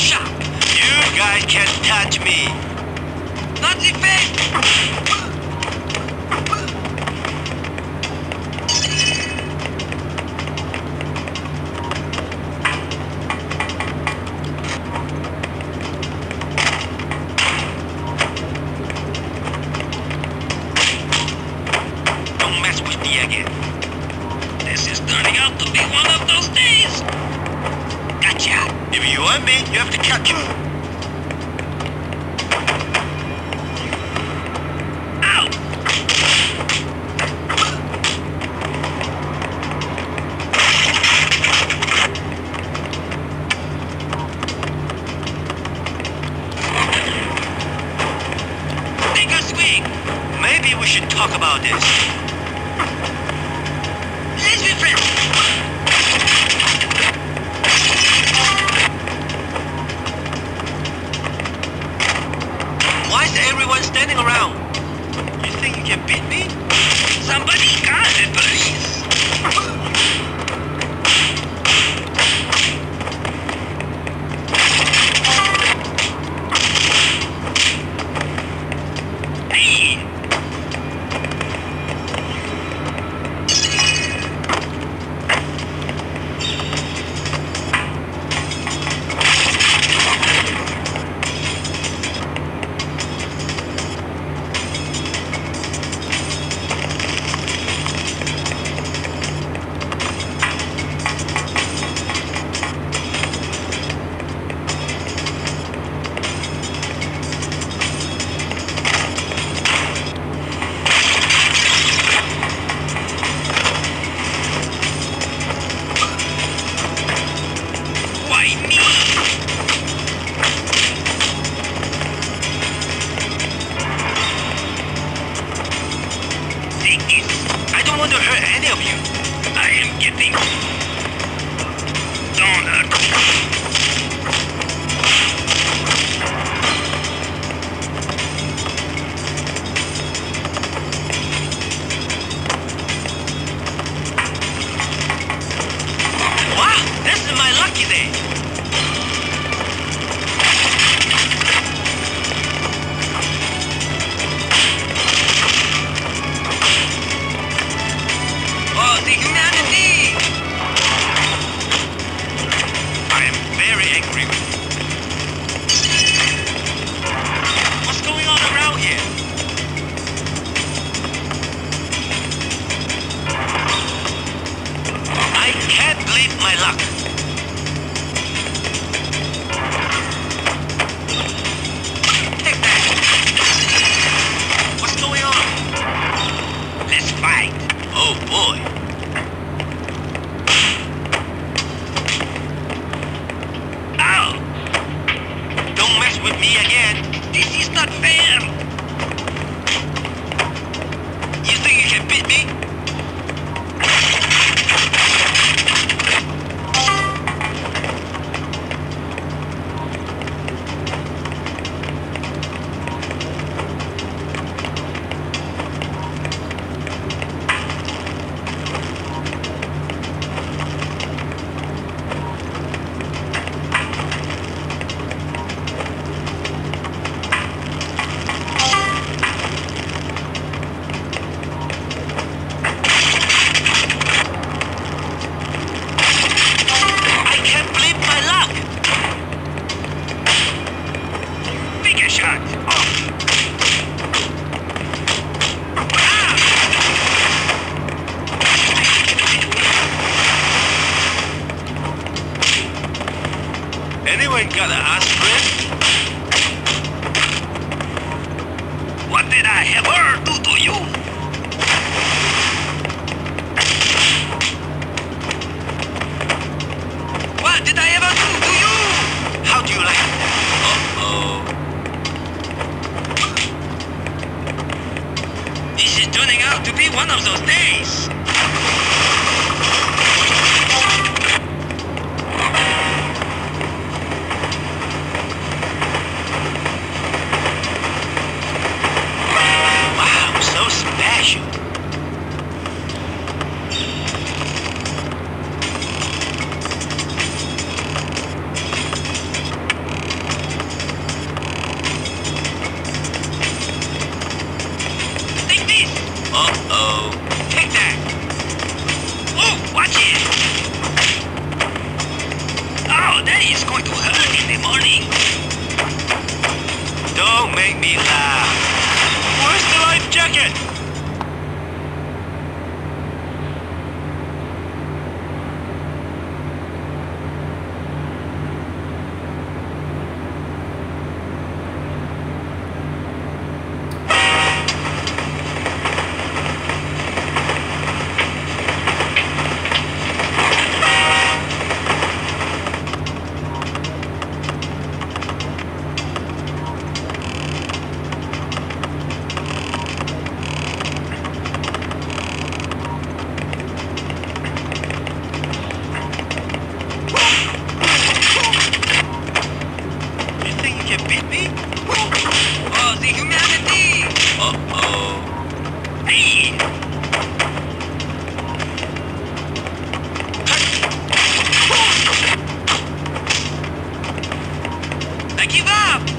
Shut! You guys can't touch me. Not defend! Don't mess with me again. This is turning out to be one of those days. Gotcha. If you want me, you have to catch me. Ow! Take a swing. Maybe we should talk about this. Let's be friends. Why is everyone standing around? You think you can beat me? Somebody call the police. Hey! Why me? Take this. I don't want to hurt any of you. I am getting... Don't hurt me. Wow, this is my lucky day. Oh, the humanity! I am very angry with you. What's going on around here? I can't believe my luck. Take that. What's going on? Let's fight. Oh boy. Ow! Don't mess with me again. This is not fair. You think you can beat me? I can't believe my luck. Take a shot. Anyone got an aspirin? What did I ever do to you? What did I ever do to you? How do you like that? Uh-oh. This is turning out to be one of those days. Wow, so special. give up!